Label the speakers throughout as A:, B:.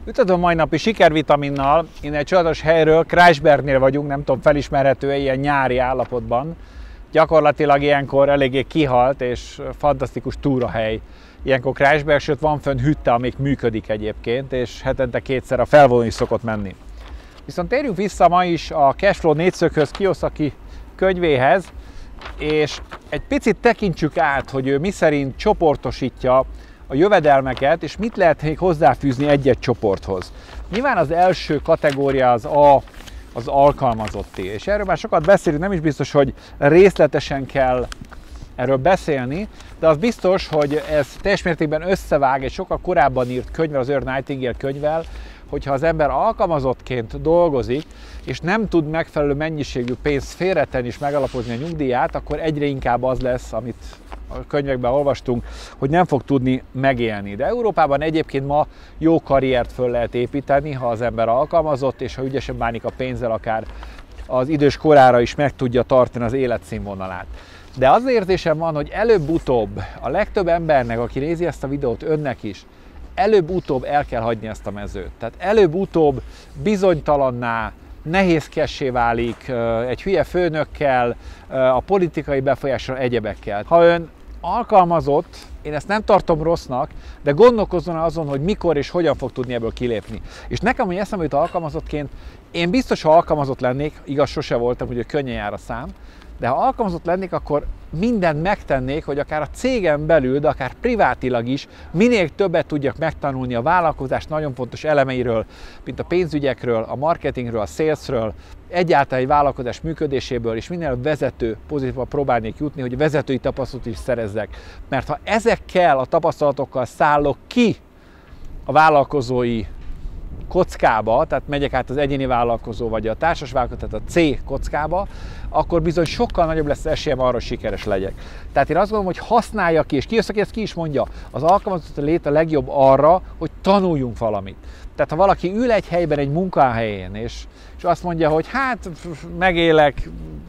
A: Üdvözlöm mai napi sikervitaminnal. Innen egy csodálatos helyről, Kreisbergnél vagyunk, nem tudom, felismerhető ilyen nyári állapotban. Gyakorlatilag ilyenkor eléggé kihalt és fantasztikus túrahely. Ilyenkor Kreisberg, sőt van fönn hütte, amik működik egyébként, és hetente kétszer a felvonó is szokott menni. Viszont térjünk vissza ma is a Cashflow négyszöghöz, Kiyosaki könyvéhez, és egy picit tekintsük át, hogy ő miszerint csoportosítja a jövedelmeket, és mit lehet még hozzáfűzni egy-egy csoporthoz. Nyilván az első kategória az alkalmazotti, és erről már sokat beszélünk, nem is biztos, hogy részletesen kell erről beszélni, de az biztos, hogy ez teljes mértékben összevág egy sokkal korábban írt könyvvel, az Earl Nightingale könyvvel, hogyha az ember alkalmazottként dolgozik, és nem tud megfelelő mennyiségű pénzt félretenni és megalapozni a nyugdíját, akkor egyre inkább az lesz, amit a könyvekben olvastunk, hogy nem fog tudni megélni. De Európában egyébként ma jó karriert föl lehet építeni, ha az ember alkalmazott, és ha ügyesen bánik a pénzzel, akár az idős korára is meg tudja tartani az életszínvonalát. De az érzésem van, hogy előbb-utóbb a legtöbb embernek, aki nézi ezt a videót, önnek is, előbb-utóbb el kell hagyni ezt a mezőt. Tehát előbb-utóbb bizonytalanná, nehézkessé válik egy hülye főnökkel, a politikai befolyással, egyebekkel. Ha ön alkalmazott, én ezt nem tartom rossznak, de gondolkozzon azon, hogy mikor és hogyan fog tudni ebből kilépni. És nekem, hogy eszembe jut alkalmazottként, én biztos, ha alkalmazott lennék, igaz, sose voltam, hogy könnyen jár a szám, de ha alkalmazott lennék, akkor mindent megtennék, hogy akár a cégen belül, de akár privátilag is minél többet tudjak megtanulni a vállalkozás nagyon fontos elemeiről, mint a pénzügyekről, a marketingről, a salesről, egyáltalán egy vállalkozás működéséből, és minél vezető pozícióba próbálnék jutni, hogy vezetői tapasztalatot is szerezzek. Mert ha ezekkel a tapasztalatokkal szállok ki a vállalkozói kockába, tehát megyek át az egyéni vállalkozó vagy a társas vállalkozó, tehát a C kockába, akkor bizony sokkal nagyobb lesz esélyem arra, hogy sikeres legyek. Tehát én azt gondolom, hogy használja ki, és Kiyosaki ezt ki is mondja, az alkalmazott lét a legjobb arra, hogy tanuljunk valamit. Tehát ha valaki ül egy helyben, egy munkahelyén, és azt mondja, hogy hát megélek,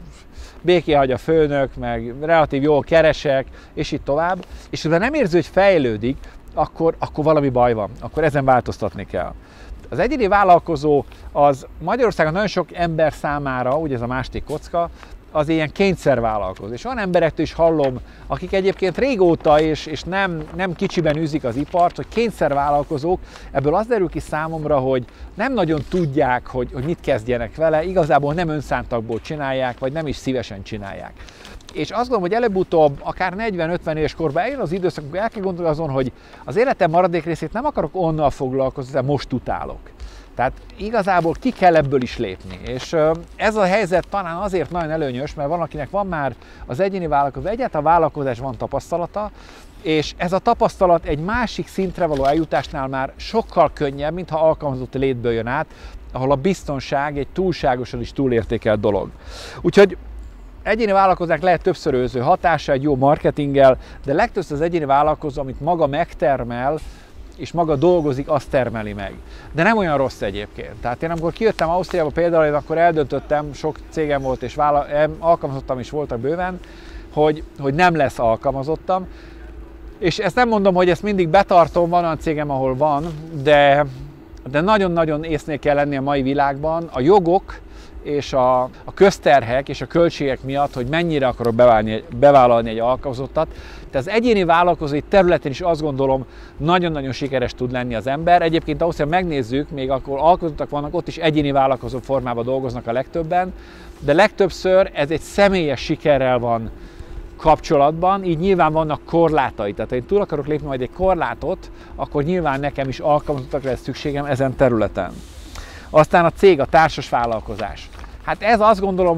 A: békén hagy a főnök, meg relatív jól keresek, és így tovább, és ha nem érzi, hogy fejlődik, akkor valami baj van, akkor ezen változtatni kell. Az egyéni vállalkozó az Magyarországon nagyon sok ember számára, ugye ez a második kocka, az ilyen kényszervállalkozó. És olyan emberektől is hallom, akik egyébként régóta és nem kicsiben űzik az ipart, hogy kényszervállalkozók, ebből az derül ki számomra, hogy nem nagyon tudják, hogy mit kezdjenek vele, igazából nem önszántakból csinálják, vagy nem is szívesen csinálják. És azt gondolom, hogy előbb-utóbb, akár 40-50 éves korban eljön az időszak, amikor el kell gondolni azon, hogy az életem maradék részét nem akarok onnal foglalkozni, de most utálok. Tehát igazából ki kell ebből is lépni. És ez a helyzet talán azért nagyon előnyös, mert van, akinek van már az egyéni vállalkozó, egyáltalán a vállalkozás van tapasztalata, és ez a tapasztalat egy másik szintre való eljutásnál már sokkal könnyebb, mint ha alkalmazott létből jön át, ahol a biztonság egy túlságosan is túlértékelt dolog. Úgyhogy egyéni vállalkozók lehet többszöröző hatása egy jó marketinggel, de legtöbbször az egyéni vállalkozó, amit maga megtermel, és maga dolgozik, azt termeli meg. De nem olyan rossz egyébként. Tehát én amikor kijöttem Ausztriába például, én akkor eldöntöttem, sok cégem volt, és alkalmazottam is voltak bőven, hogy nem lesz alkalmazottam. És ezt nem mondom, hogy ezt mindig betartom, van olyan cégem, ahol van, de nagyon-nagyon észnél kell lenni a mai világban. A jogok és a közterhek és a költségek miatt, hogy mennyire akarok bevállalni egy alkalmazottat. Tehát az egyéni vállalkozói területen is azt gondolom, nagyon-nagyon sikeres tud lenni az ember. Egyébként ahhoz, megnézzük, még akkor alkalmazottak vannak, ott is egyéni vállalkozó formában dolgoznak a legtöbben, de legtöbbször ez egy személyes sikerrel van kapcsolatban, így nyilván vannak korlátai. Tehát ha én túl akarok lépni majd egy korlátot, akkor nyilván nekem is alkalmazottakra lesz szükségem ezen területen. Aztán a cég, a társas vállalkozás. Hát ez azt gondolom,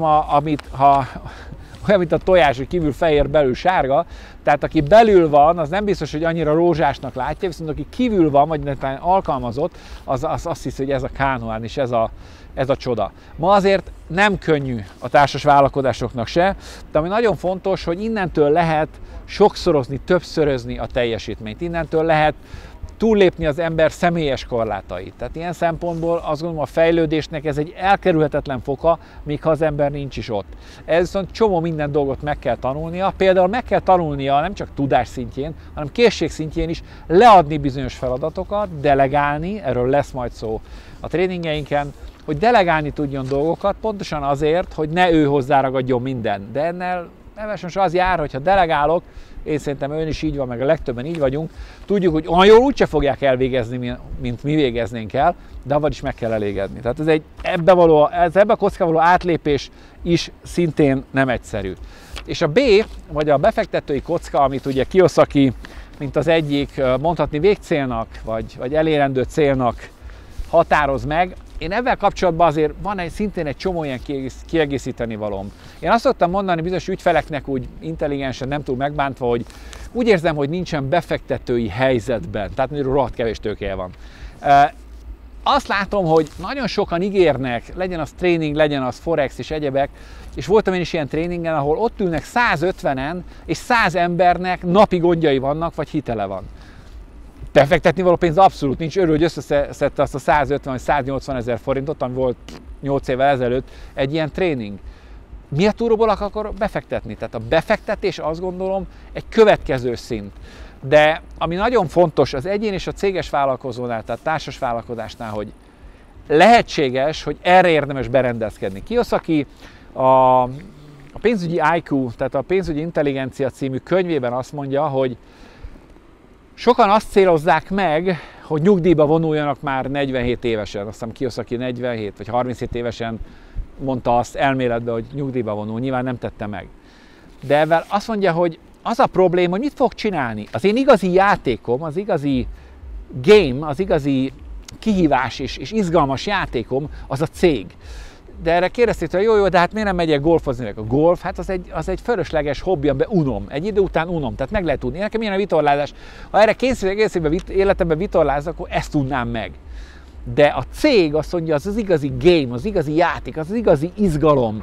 A: olyan, mint a tojás, hogy kívül fehér, belül sárga, tehát aki belül van, az nem biztos, hogy annyira rózsásnak látja, viszont aki kívül van, vagy alkalmazott, az azt hiszi, hogy ez a kánoán, és ez a csoda. Ma azért nem könnyű a társas vállalkozásoknak se, de ami nagyon fontos, hogy innentől lehet sokszorozni, többszörözni a teljesítményt. Innentől lehet túllépni az ember személyes korlátait. Tehát ilyen szempontból azt gondolom, a fejlődésnek ez egy elkerülhetetlen foka, míg ha az ember nincs is ott. Ez viszont csomó minden dolgot meg kell tanulnia, például meg kell tanulnia nem csak tudás szintjén, hanem készség szintjén is leadni bizonyos feladatokat, delegálni, erről lesz majd szó a tréningeinken, hogy delegálni tudjon dolgokat, pontosan azért, hogy ne ő hozzáragadjon minden. De ennél most az jár, hogyha delegálok, én szerintem ön is így van, meg a legtöbben így vagyunk, tudjuk, hogy olyan jól úgyse fogják elvégezni, mint mi végeznénk el, de avval is meg kell elégedni. Tehát ebbe a kockába való átlépés is szintén nem egyszerű. És a B, vagy a befektetői kocka, amit ugye Kiyosaki, mint az egyik mondhatni végcélnak, vagy elérendő célnak határoz meg, én ebben kapcsolatban azért van szintén egy csomó ilyen kiegészíteni valóm. Én azt szoktam mondani bizonyos ügyfeleknek úgy intelligensen, nem túl megbántva, hogy úgy érzem, hogy nincsen befektetői helyzetben, tehát mondjuk rohadt kevés tőkéje van. Azt látom, hogy nagyon sokan ígérnek, legyen az tréning, legyen az forex és egyebek, és voltam én is ilyen tréningen, ahol ott ülnek 150-en, és 100 embernek napi gondjai vannak, vagy hitele van. Befektetni való pénz abszolút nincs, örül, hogy összeszedte azt a 150 vagy 180 ezer forintot, ami volt 8 évvel ezelőtt egy ilyen tréning. Miért túróból akkor befektetni? Tehát a befektetés azt gondolom egy következő szint. De ami nagyon fontos az egyén és a céges vállalkozónál, tehát társas vállalkozásnál, hogy lehetséges, hogy erre érdemes berendezkedni. Kiyosaki a pénzügyi IQ, tehát a pénzügyi intelligencia című könyvében azt mondja, hogy sokan azt célozzák meg, hogy nyugdíjba vonuljanak már 47 évesen. Azt hiszem Kiyosaki 47 vagy 37 évesen mondta azt elméletben, hogy nyugdíjba vonul. Nyilván nem tette meg. De ezzel azt mondja, hogy az a probléma, hogy mit fog csinálni. Az én igazi játékom, az igazi game, az igazi kihívás és izgalmas játékom az a cég. De erre kérdezték, hogy jó, de hát miért nem megyek golfozni? A golf, hát az egy fölösleges hobbi, amiben unom. Egy idő után unom, tehát meg lehet tudni. Nekem ilyen a vitorlázás. Ha erre egész életemben vitorlázok, akkor ezt tudnám meg. De a cég azt mondja, az igazi game, az igazi játék, az igazi izgalom.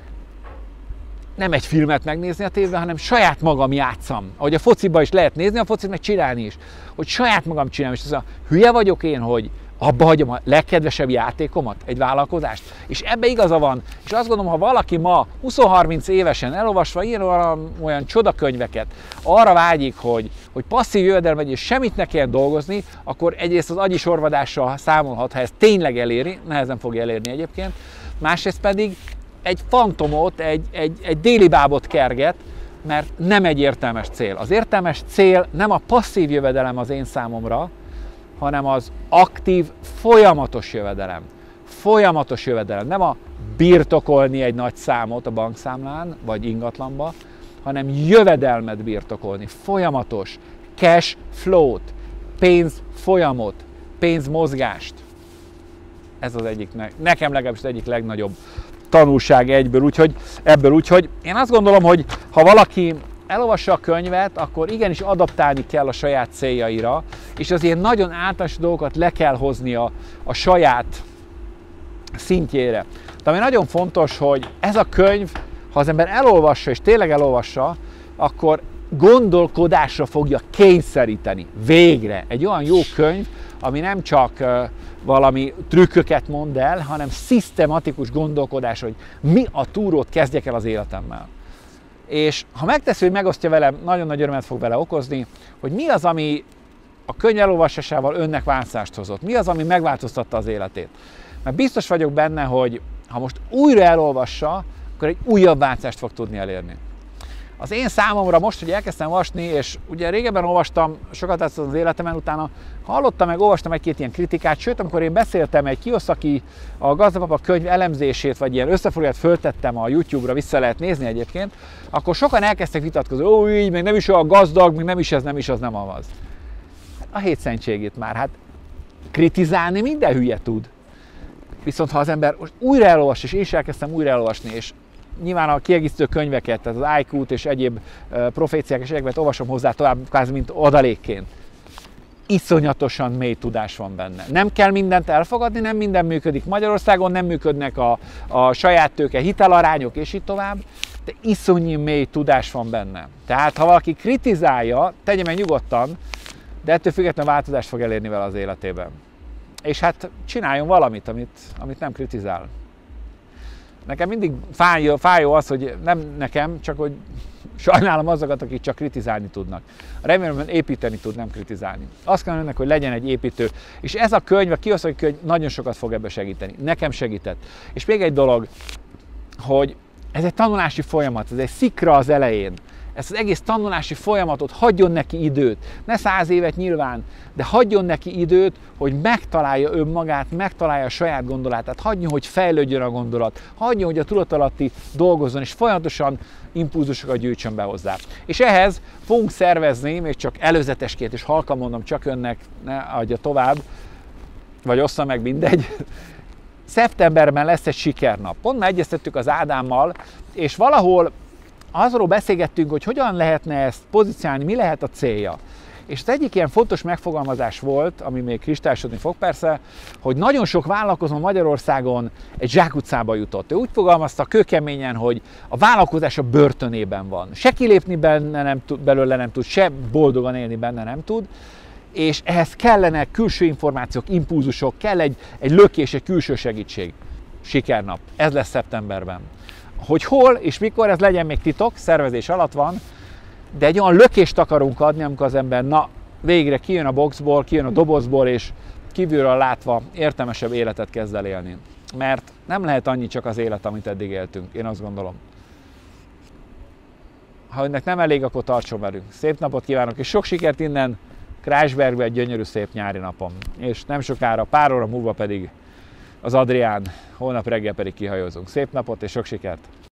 A: Nem egy filmet megnézni a tévében, hanem saját magam játszam. Ahogy a fociban is lehet nézni, a focit meg csinálni is. Hogy saját magam csinálom. És az a hülye vagyok én, hogy abba hagyom a legkedvesebb játékomat, egy vállalkozást. És ebbe igaza van. És azt gondolom, ha valaki ma 20-30 évesen elolvasva ilyen olyan csodakönyveket arra vágyik, hogy passzív jövedelem és semmit ne kell dolgozni, akkor egyrészt az agyi sorvadással számolhat, ha ezt tényleg eléri, nehezen fogja elérni egyébként. Másrészt pedig egy fantomot, egy déli bábot kerget, mert nem egy értelmes cél. Az értelmes cél nem a passzív jövedelem az én számomra, hanem az aktív, folyamatos jövedelem. Folyamatos jövedelem. Nem a birtokolni egy nagy számot a bankszámlán, vagy ingatlanba, hanem jövedelmet birtokolni. Folyamatos. Cash flow-t. Pénz folyamot. Pénzmozgást. Ez az egyik, nekem legalábbis az egyik legnagyobb tanulság ebből. Úgyhogy én azt gondolom, hogy ha valaki elolvassa a könyvet, akkor igenis adaptálni kell a saját céljaira, és az ilyen nagyon általános dolgokat le kell hoznia a saját szintjére. De ami nagyon fontos, hogy ez a könyv, ha az ember elolvassa, és tényleg elolvassa, akkor gondolkodásra fogja kényszeríteni. Végre! Egy olyan jó könyv, ami nem csak valami trükköket mond el, hanem szisztematikus gondolkodás, hogy mi a túrót kezdjek el az életemmel. És ha megteszi, hogy megosztja velem, nagyon nagy örömet fog vele okozni, hogy mi az, ami a könyv elolvasásával önnek változást hozott, mi az, ami megváltoztatta az életét. Mert biztos vagyok benne, hogy ha most újra elolvassa, akkor egy újabb változást fog tudni elérni. Az én számomra most, hogy elkezdtem olvasni, és ugye régebben olvastam, sokat az életemen, utána hallottam meg, olvastam egy-két ilyen kritikát, sőt, amikor én beszéltem egy Kiyosaki, a Gazdagpapa könyv elemzését, vagy ilyen összefoglalót föltettem a YouTube-ra, vissza lehet nézni egyébként, akkor sokan elkezdtek vitatkozni, ó, így, meg nem is olyan gazdag, meg nem is ez, nem is az, nem az. Hát a hétszentségét már, hát kritizálni minden hülye tud. Viszont ha az ember most újra elolvas, és én is elkezdtem újra elolvasni, és nyilván a kiegészítő könyveket, tehát az IQ-t és egyéb proféciák és egyébként olvasom hozzá tovább, kvázi mint adalékként. Iszonyatosan mély tudás van benne. Nem kell mindent elfogadni, nem minden működik Magyarországon, nem működnek a saját tőke hitelarányok és így tovább, de iszonyú mély tudás van benne. Tehát ha valaki kritizálja, tegye meg nyugodtan, de ettől függetlenül változást fog elérni vele az életében. És hát csináljon valamit, amit nem kritizál. Nekem mindig fájó az, hogy nem nekem, csak hogy sajnálom azokat, akik csak kritizálni tudnak. Remélem, hogy építeni tud, nem kritizálni. Azt kell önnek, hogy legyen egy építő. És ez a könyv, a Kiyosaki könyv nagyon sokat fog ebbe segíteni. Nekem segített. És még egy dolog, hogy ez egy tanulási folyamat, ez egy szikra az elején. Ezt az egész tanulási folyamatot hagyjon neki időt. Ne 100 évet nyilván, de hagyjon neki időt, hogy megtalálja önmagát, megtalálja a saját gondolatát, hagyjon, hogy fejlődjön a gondolat, hagyjon, hogy a tudatalatti dolgozzon, és folyamatosan impulzusokat gyűjtsön be hozzá. És ehhez fogunk szervezni, még csak előzetesként, és halkan mondom, csak önnek, ne adja tovább, vagy ossza meg, mindegy. Szeptemberben lesz egy sikernap. Pont már egyeztettük az Ádámmal, és valahol azról beszélgettünk, hogy hogyan lehetne ezt pozícionálni, mi lehet a célja. És az egyik ilyen fontos megfogalmazás volt, ami még kristályosodni fog persze, hogy nagyon sok vállalkozó Magyarországon egy zsákutcába jutott. Ő úgy fogalmazta kőkeményen, hogy a vállalkozás a börtönében van. Se kilépni belőle nem tud, se boldogan élni benne nem tud, és ehhez kellene külső információk, impulzusok, kell egy lökés, egy külső segítség. Sikernap. Ez lesz szeptemberben. Hogy hol és mikor, ez legyen még titok, szervezés alatt van, de egy olyan lökést akarunk adni, amikor az ember végre kijön a boxból, kijön a dobozból, és kívülről látva értelmesebb életet kezd el élni. Mert nem lehet annyi csak az élet, amit eddig éltünk, én azt gondolom. Ha önnek nem elég, akkor tartson velünk. Szép napot kívánok, és sok sikert innen Kreisbergbe egy gyönyörű szép nyári napon. És nem sokára, pár óra múlva pedig az Adrián, holnap reggel pedig kihajózunk. Szép napot és sok sikert!